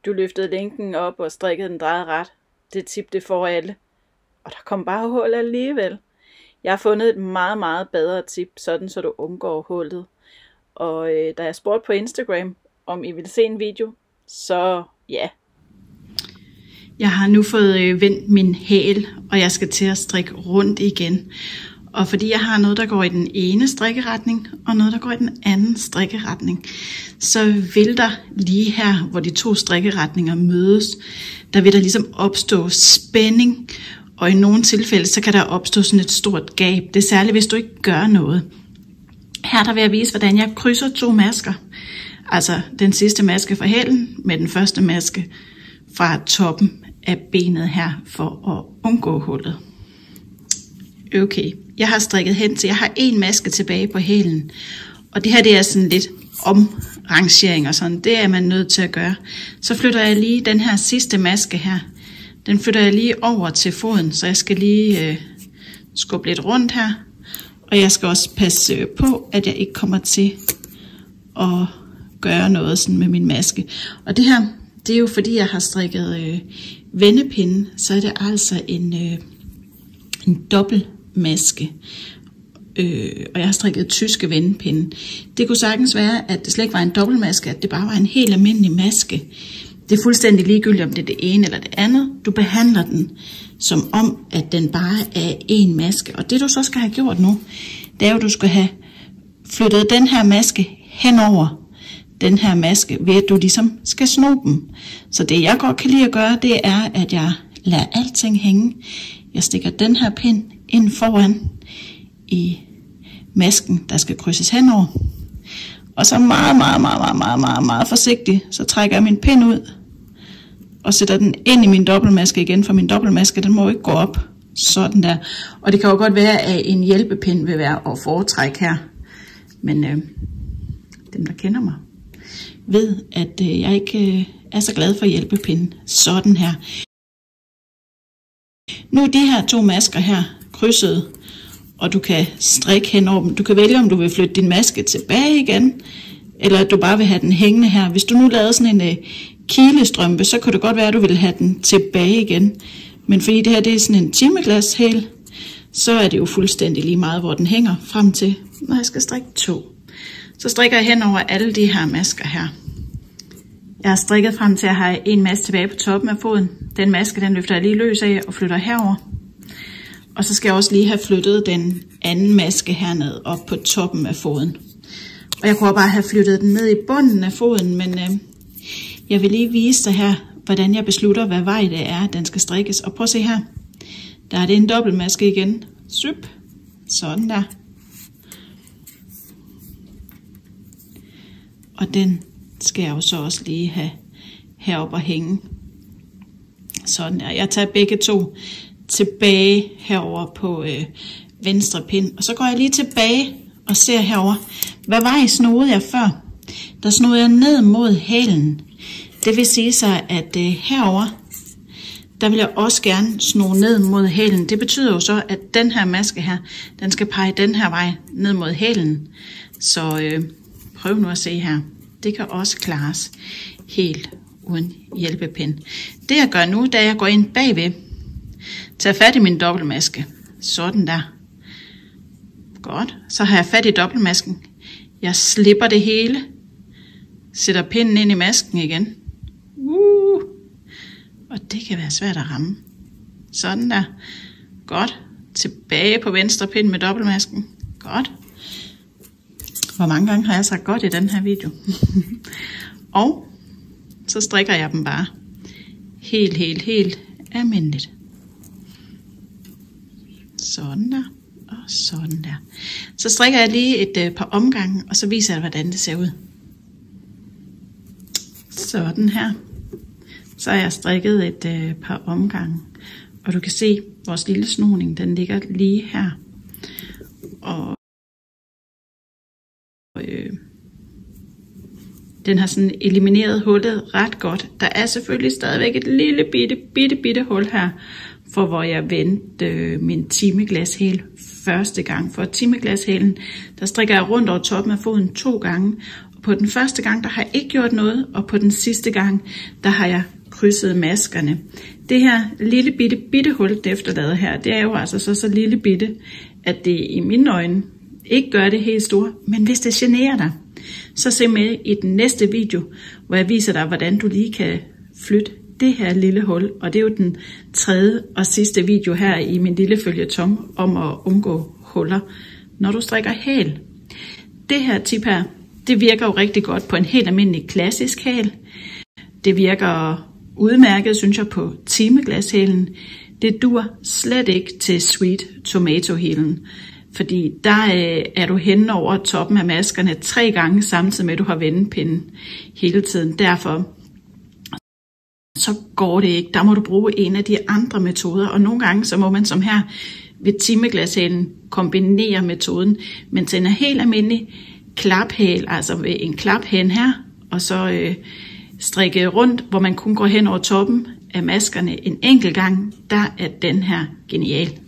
Du løftede linken op og strikkede den drejet ret. Det tip, det får alle. Og der kom bare hul alligevel. Jeg har fundet et meget, meget bedre tip, sådan så du undgår hullet. Og da jeg spurgte på Instagram, om I ville se en video, så ja. Jeg har nu fået vendt min hæl, og jeg skal til at strikke rundt igen. Og fordi jeg har noget, der går i den ene strikkeretning, og noget, der går i den anden strikkeretning, så vil der lige her, hvor de to strikkeretninger mødes, der vil der ligesom opstå spænding. Og i nogle tilfælde, så kan der opstå sådan et stort gab. Det er særligt, hvis du ikke gør noget. Her der vil jeg vise, hvordan jeg krydser to masker. Altså den sidste maske fra hælen med den første maske fra toppen af benet her, for at undgå hullet. Okay, jeg har strikket hen til, jeg har en maske tilbage på hælen. Og det her, det er sådan lidt omrangering og sådan. Det er man nødt til at gøre. Så flytter jeg lige den her sidste maske her. Den flytter jeg lige over til foden, så jeg skal lige skubbe lidt rundt her. Og jeg skal også passe på, at jeg ikke kommer til at gøre noget sådan med min maske. Og det her, det er jo fordi, jeg har strikket vendepinde, så er det altså en dobbelt maske. Og jeg har strikket tyske vendepinde. Det kunne sagtens være, at det slet ikke var en dobbeltmaske, at det bare var en helt almindelig maske. Det er fuldstændig ligegyldigt, om det er det ene eller det andet. Du behandler den som om, at den bare er en maske. Og det du så skal have gjort nu, det er jo, at du skal have flyttet den her maske henover den her maske, ved at du ligesom skal sno dem. Så det jeg godt kan lide at gøre, det er, at jeg lader alting hænge. Jeg stikker den her pind ind foran i masken, der skal krydses henover. Og så meget forsigtigt, så trækker jeg min pind ud og sætter den ind i min dobbeltmaske igen, for min dobbeltmaske, den må jo ikke gå op. Sådan der. Og det kan jo godt være, at en hjælpepind vil være at foretrække her. Men dem, der kender mig, ved, at jeg ikke er så glad for hjælpepinden. Sådan her. Nu er de her to masker her krydset, og du kan strikke henover dem. Du kan vælge, om du vil flytte din maske tilbage igen, eller at du bare vil have den hængende her. Hvis du nu lavede sådan en kilestrømpe, så kunne det godt være, at du ville have den tilbage igen. Men fordi det her det er sådan en timeglashæl, så er det jo fuldstændig lige meget, hvor den hænger frem til, når jeg skal strikke to. Så strikker jeg hen over alle de her masker her. Jeg har strikket frem til at have en maske tilbage på toppen af foden. Den maske, den løfter jeg lige løs af og flytter herover. Og så skal jeg også lige have flyttet den anden maske herned op på toppen af foden. Og jeg kunne bare have flyttet den ned i bunden af foden, men jeg vil lige vise dig her, hvordan jeg beslutter, hvad vej det er, den skal strikkes. Og prøv at se her. Der er det en dobbeltmaske igen. Syp. Sådan der. Og den skal jeg jo så også lige have heroppe og hænge. Sådan der. Jeg tager begge to tilbage herover på venstre pind. Og så går jeg lige tilbage og ser herover. Hvad vej snodede jeg før? Der snodede jeg ned mod hælen. Det vil sige sig, at herover, der vil jeg også gerne sno ned mod hælen. Det betyder jo så, at den her maske her, den skal pege den her vej ned mod hælen. Så prøv nu at se her. Det kan også klares helt uden hjælpepind. Det jeg gør nu, da jeg går ind bagved, tager fat i min dobbeltmaske. Sådan der. Godt. Så har jeg fat i dobbeltmasken. Jeg slipper det hele. Sætter pinden ind i masken igen. Og det kan være svært at ramme. Sådan der. Godt. Tilbage på venstre pind med dobbeltmasken. Godt. Hvor mange gange har jeg sagt godt i den her video? Og så strikker jeg dem bare helt almindeligt. Sådan der. Og sådan der. Så strikker jeg lige et par omgange, og så viser jeg, hvordan det ser ud. Sådan her. Så har jeg strikket et par omgange. Og du kan se, vores lille snoning, den ligger lige her. Og den har sådan elimineret hullet ret godt. Der er selvfølgelig stadigvæk et lille bitte hul her, for hvor jeg vendte min timeglashæl første gang. For timeglashælen, der strikker jeg rundt over toppen af foden 2 gange. Og på den første gang, der har jeg ikke gjort noget, og på den sidste gang, der har jeg krydset maskerne. Det her lille bitte hul, det efterlader her, det er jo altså så lille bitte, at det i mine øjne ikke gør det helt store. Men hvis det generer dig, så se med i den næste video, hvor jeg viser dig, hvordan du lige kan flytte det her lille hul. Og det er jo den tredje og sidste video her i min lille føljeton om at undgå huller, når du strikker hæl. Det her tip her, det virker jo rigtig godt på en helt almindelig klassisk hæl. Det virker udmærket, synes jeg, på timeglashælen. Det dur slet ikke til sweet tomato hælen, fordi der er du henne over toppen af maskerne 3 gange, samtidig med at du har vendepinden hele tiden. Derfor så går det ikke. Der må du bruge en af de andre metoder, og nogle gange så må man som her ved timeglashælen kombinere metoden, men til en helt almindelig klaphæl, altså ved en klaphæl her, og så strikke rundt, hvor man kun går hen over toppen af maskerne en enkelt gang, der er den her genial.